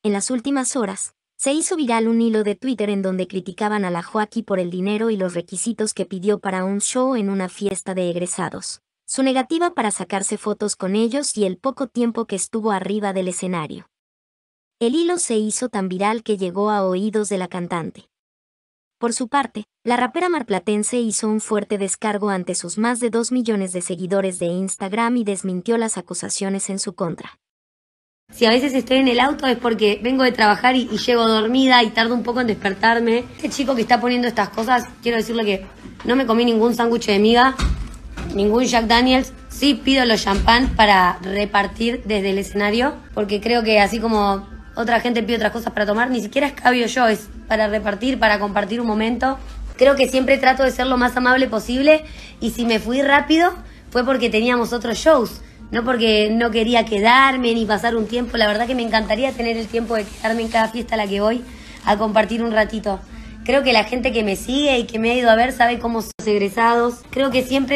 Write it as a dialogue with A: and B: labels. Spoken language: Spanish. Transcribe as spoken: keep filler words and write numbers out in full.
A: En las últimas horas, se hizo viral un hilo de Twitter en donde criticaban a la Joaquí por el dinero y los requisitos que pidió para un show en una fiesta de egresados, su negativa para sacarse fotos con ellos y el poco tiempo que estuvo arriba del escenario. El hilo se hizo tan viral que llegó a oídos de la cantante. Por su parte, la rapera marplatense hizo un fuerte descargo ante sus más de dos millones de seguidores de Instagram y desmintió las acusaciones en su contra.
B: Si a veces estoy en el auto es porque vengo de trabajar y, y llego dormida y tardo un poco en despertarme. Este chico que está poniendo estas cosas, quiero decirle que no me comí ningún sándwich de miga, ningún Jack Daniels. Sí pido los champán para repartir desde el escenario, porque creo que así como otra gente pide otras cosas para tomar, ni siquiera escabio yo, es para repartir, para compartir un momento. Creo que siempre trato de ser lo más amable posible y si me fui rápido fue porque teníamos otros shows. No porque no quería quedarme ni pasar un tiempo. La verdad que me encantaría tener el tiempo de quedarme en cada fiesta a la que voy a compartir un ratito. Creo que la gente que me sigue y que me ha ido a ver sabe cómo son los egresados. Creo que siempre